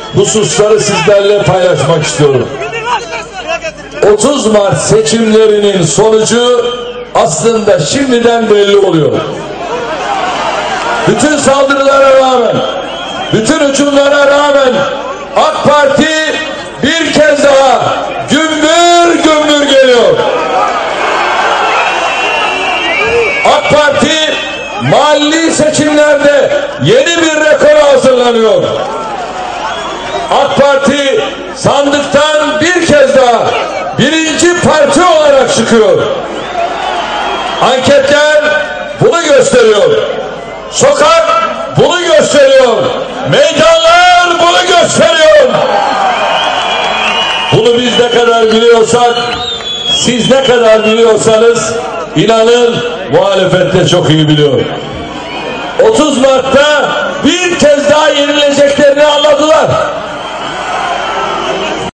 hususları sizlerle paylaşmak istiyorum. 30 Mart seçimlerinin sonucu aslında şimdiden belli oluyor. Bütün saldırılara rağmen, bütün hücumlara rağmen AK Parti bir kez daha gümbür gümbür geliyor. AK Parti mahalli seçimlerde yeni bir rekora hazırlanıyor. AK Parti sandıktan bir kez daha birinci parti olarak çıkıyor. Anketler bunu gösteriyor. Sokak bunu gösteriyor. Meydanlar bunu gösteriyor. Bunu biz ne kadar biliyorsak, siz ne kadar biliyorsanız inanın muhalefette çok iyi biliyor. 30 Mart'ta bir kez daha yenileceklerini anladılar.